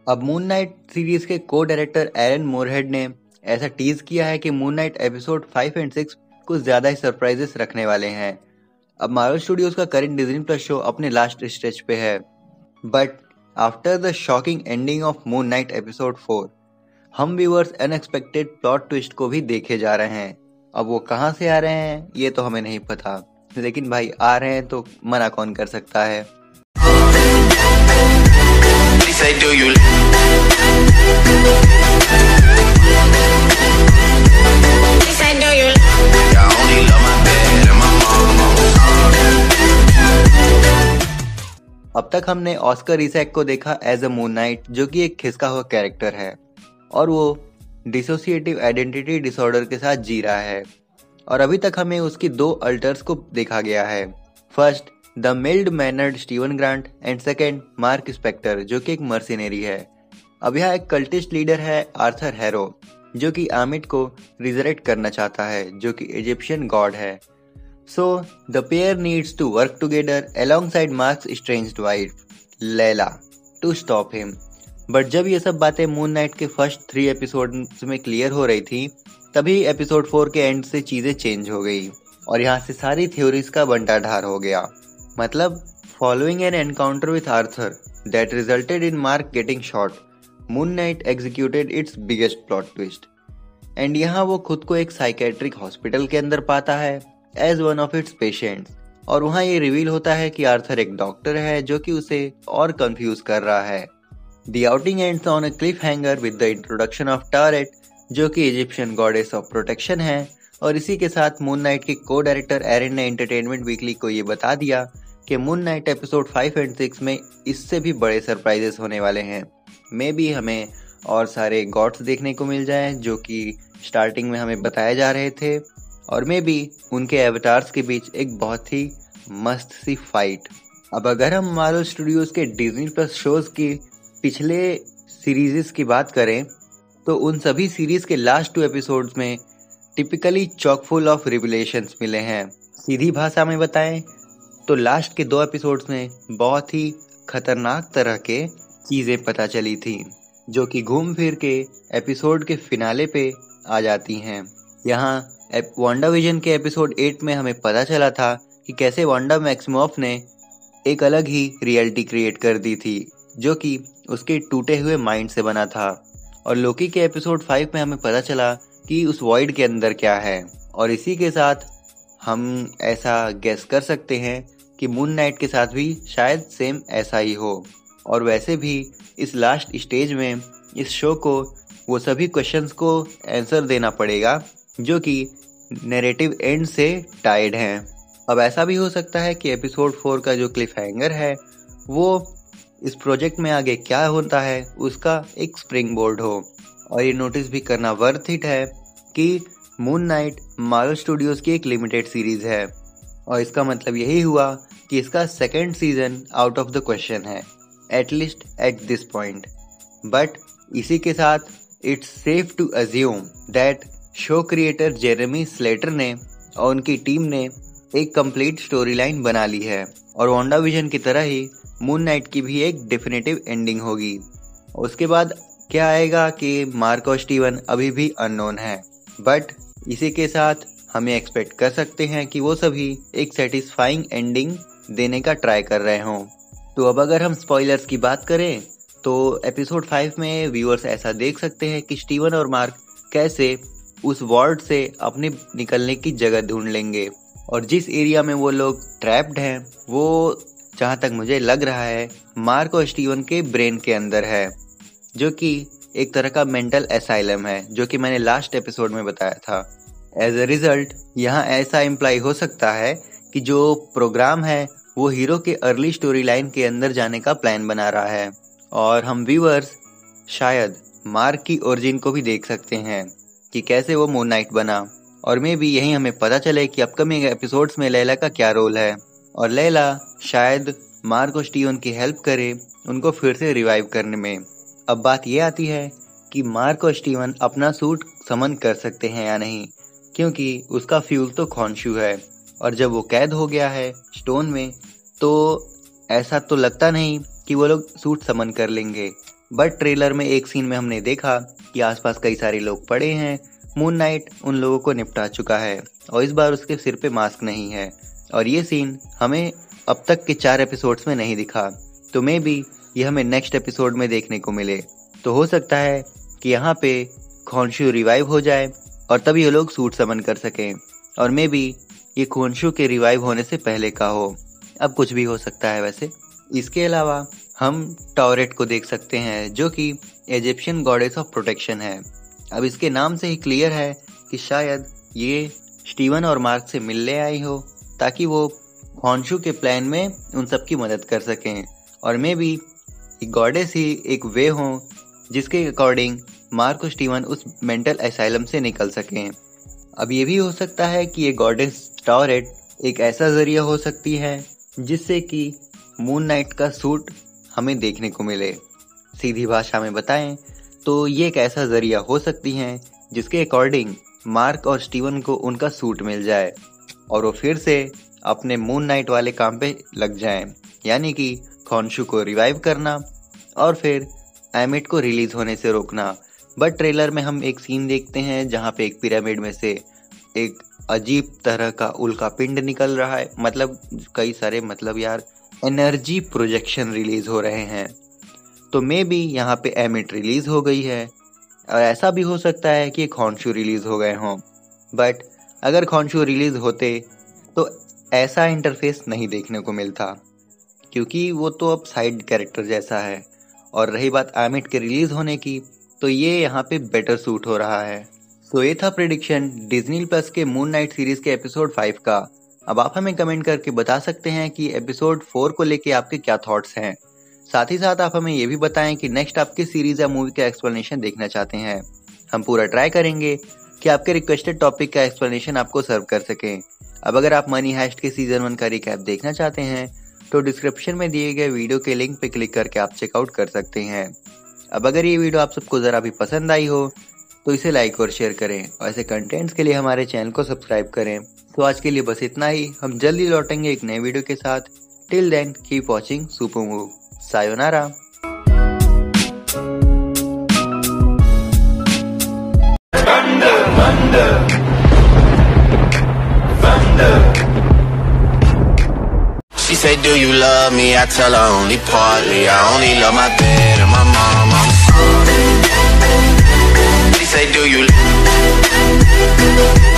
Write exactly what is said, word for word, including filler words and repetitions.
अब moon Knight series के को डायरेक्टर एरन मोरहेड ने ऐसा टीज किया है कि Moon Knight episode five and six कुछ ज्यादा ही सरप्राइजेस रखने वाले हैं। अब मार्वल स्टूडियोज का करंट डिज्नी प्लस शो अपने लास्ट स्टेज पे है, but after the shocking ending of Moon Knight episode four हम व्यूअर्स अनएक्सपेक्टेड प्लॉट ट्विस्ट को भी देखे जा रहे हैं। अब वो कहां से आ रहे हैं ये तो हमें नहीं पता, लेकिन भाई आ रहे हैं तो मना कौन कर सकता है। अब तक हमने ऑस्कर इजैक को देखा एज अ मून नाइट, जो कि एक खिसका हुआ कैरेक्टर है और वो डिसोसिएटिव आइडेंटिटी डिसऑर्डर के साथ जी रहा है। और अभी तक हमें उसकी दो अल्टर्स को देखा गया है, first the mild mannered Steven Grant and second Marc Spector, जो कि एक मर्सिनरी है। अब यहाँ एक कल्टिस्ट लीडर है आर्थर हैरो, जो कि आमिट को रिजरेक्ट करना चाहता है, जो कि इजिप्शियन गॉड है। So the pair needs to work together alongside Marc's estranged wife Layla to stop him. But जब ये सब बातें मून नाइट के फर्स्ट थ्री एपिसोड में क्लियर हो रही थी, तभी एपिसोड फोर के एंड से चीजें चेंज हो गई और यहाँ से सारी थ्योरीज का बंटाढार हो गया। मतलब following an encounter with Arthur that resulted in Marc getting shot, Moon Knight executed its biggest plot twist. And यहाँ वो खुद को एक साइकेट्रिक हॉस्पिटल के अंदर पाता है as one of its patients, और वहाँ ये रिवील होता है कि आर्थर एक डॉक्टर है जो कि उसे और कंफ्यूज कर रहा है। The outing ends on a cliff hanger with the introduction of Taweret, जो कि इजिप्शियन गॉडेस ऑफ प्रोटेक्शन है। और इसी के साथ मून नाइट के को डायरेक्टर एरन ने एंटरटेनमेंट वीकली को ये बता दिया कि Moon Knight episode five and six में इससे भी बड़े सरप्राइजेस होने वाले हैं। मे बी हमें और सारे गॉड्स देखने को मिल जाएं जो कि स्टार्टिंग में हमें बताए जा रहे थे, और मे बी उनके एवतार्स के बीच एक बहुत ही मस्त सी फाइट। अब अगर हम मार्वल स्टूडियोज के डिज्नी प्लस शोज की पिछले सीरीजेस की बात करें तो उन सभी सीरीज के लास्ट टू एपिसोड्स में typically chock full of revelations मिले हैं। सीधी भाषा में बताएं तो लास्ट के दो एपिसोड्स में बहुत ही खतरनाक तरह के चीजें पता चली थी, जो कि घूम फिर के एपिसोड के फिनाले पे आ जाती हैं। यहाँ वांडा विजन के एपिसोड एट में हमें पता चला था कि कैसे वांडा मैक्सिमॉफ ने एक अलग ही रियलिटी क्रिएट कर दी थी, जो कि उसके टूटे हुए माइंड से बना था। और लोकी के एपिसोड फाइव में हमें पता चला कि उस वॉइड के अंदर क्या है। और इसी के साथ हम ऐसा गेस कर सकते हैं कि मून नाइट के साथ भी शायद सेम ऐसा ही हो। और वैसे भी इस लास्ट स्टेज में इस शो को वो सभी क्वेश्चंस को आंसर देना पड़ेगा जो कि नैरेटिव एंड से टाइड हैं। अब ऐसा भी हो सकता है कि एपिसोड फोर का जो क्लिफ हैंगर है वो इस प्रोजेक्ट में आगे क्या होता है उसका एक स्प्रिंग बोर्ड हो। और ये नोटिस भी करना वर्थ इट है कि मून नाइट मार्वल स्टूडियोज की एक लिमिटेड सीरीज है, और इसका मतलब यही हुआ कि इसका second season out of the question है, at least at this point. But इसी के साथ it's safe to assume that show creator Jeremy Slater ने और उनकी टीम ने एक कंप्लीट स्टोरी लाइन बना ली है, और वांडा विजन की तरह ही मून नाइट की भी एक डेफिनेटिव एंडिंग होगी। उसके बाद क्या आएगा कि मार्क और स्टीवन अभी भी अननोन है, बट इसी के साथ हमें एक्सपेक्ट कर सकते हैं कि वो सभी एक सेटिस्फाइंग एंडिंग देने का ट्राई कर रहे हों। तो अब अगर हम स्पॉयलर्स की बात करें तो एपिसोड फाइव में व्यूअर्स ऐसा देख सकते हैं कि स्टीवन और मार्क कैसे उस वार्ड से अपने निकलने की जगह ढूंढ लेंगे, और जिस एरिया में वो लोग ट्रैप्ड हैं वो जहां तक मुझे लग रहा है मार्क और स्टीवन के ब्रेन के अंदर है, जो कि एक तरह का मेंटल एसाइलम है, जो कि मैंने लास्ट एपिसोड में बताया था। एज अ रिजल्ट यहाँ ऐसा इम्प्लाई हो सकता है कि जो प्रोग्राम है वो हीरो के अर्ली स्टोरी लाइन के अंदर जाने का प्लान बना रहा है, और हम व्यूअर्स शायद मार्क की ओरिजिन को भी देख सकते हैं कि कैसे वो मून नाइट बना। और मे भी यही हमें पता चले कि अपकमिंग एपिसोड्स में लैला का क्या रोल है, और लैला शायद मार्क और स्टीवन की हेल्प करे उनको फिर से रिवाइव करने में। अब बात ये आती है कि मार्क और स्टीवन अपना सूट समन कर सकते हैं या नहीं, क्योंकि उसका फ्यूल तो खॉन्शू है, और जब वो कैद हो गया है स्टोन में तो ऐसा तो लगता नहीं कि वो लोग सूट समन कर लेंगे। बट ट्रेलर में एक सीन में हमने देखा कि आसपास कई सारे लोग पड़े हैं। मून नाइट उन लोगों को निपटा चुका है और इस बार उसके सिर पे मास्क नहीं है और ये सीन हमें अब तक के चार एपिसोड्स में नहीं दिखा। तो मे बी ये हमें नेक्स्ट एपिसोड में देखने को मिले। तो हो सकता है कि यहाँ पे खोंशू रिवाइव हो जाए और तब ये लोग सूट समन कर सकें और मे बी ये खोंशू के रिवाइव होने से पहले का हो। अब कुछ भी हो सकता है वैसे। इसके अलावा हम टॉरेट को देख सकते हैं जो कि इजिप्शियन गॉडेस ऑफ प्रोटेक्शन है। अब इसके नाम से ही क्लियर है कि शायद ये स्टीवन और मार्क से मिलने आई हो ताकि वो खोंशू के प्लान में उन सब की मदद कर सकें और मे बी गॉडेस ही एक वे हो जिसके अकॉर्डिंग मार्क और स्टीवन उस मेंटल असाइलम से निकल सकें। अब ये भी हो सकता है कि ये गॉडेस टॉरेट एक ऐसा जरिया हो सकती है जिससे कि मून नाइट का सूट हमें देखने को मिले। सीधी भाषा में बताएं तो ये एक ऐसा जरिया हो सकती है जिसके अकॉर्डिंग मार्क और स्टीवन को उनका सूट मिल जाए और वो फिर से अपने मून नाइट वाले काम पे लग जाएं, यानी कि खोंशू को रिवाइव करना और फिर एमिट को रिलीज होने से रोकना। बट ट्रेलर में हम एक सीन देखते हैं जहाँ पे एक पिरामिड में से एक अजीब तरह का उल्का पिंड निकल रहा है, मतलब कई सारे मतलब यार एनर्जी प्रोजेक्शन रिलीज हो रहे हैं। तो मे बी यहाँ पे एमिट रिलीज हो गई है और ऐसा भी हो सकता है कि खोंशू रिलीज हो गए हों। बट अगर खोंशू रिलीज होते तो ऐसा इंटरफेस नहीं देखने को मिलता क्योंकि वो तो अब साइड कैरेक्टर जैसा है। और रही बात एमिट के रिलीज होने की तो ये यहाँ पे बेटर सूट हो रहा है। तो ये था प्रेडिक्शन डिज्नी प्लस के मून नाइट सीरीज के एपिसोड फाइव का। अब आप हमें कमेंट करके बता सकते हैं कि एपिसोड फोर को लेके आपके क्या थॉट्स हैं। साथ ही साथ आप हमें ये भी बताएं कि नेक्स्ट आप किस सीरीज या मूवी का एक्सप्लेनेशन देखना चाहते हैं। हम पूरा ट्राई करेंगे कि आपके रिक्वेस्टेड टॉपिक का एक्सप्लेनेशन आपको सर्व कर सकें। अब अगर आप मनी हाइस्ट के सीजन वन का रिकैप देखना चाहते हैं तो डिस्क्रिप्शन में दिए गए वीडियो के लिंक पे क्लिक करके आप चेकआउट कर सकते हैं। अब अगर ये वीडियो आप सबको जरा भी पसंद आई हो तो इसे लाइक और शेयर करें और ऐसे कंटेंट्स के लिए हमारे चैनल को सब्सक्राइब करें। तो आज के लिए बस इतना ही। हम जल्दी लौटेंगे एक नए वीडियो के साथ। Till then keep watching Super Move. Sayonara. Thunder, thunder, thunder. She said, do you love me? I tell her only partly. I only love my bed and my mama. She said, do you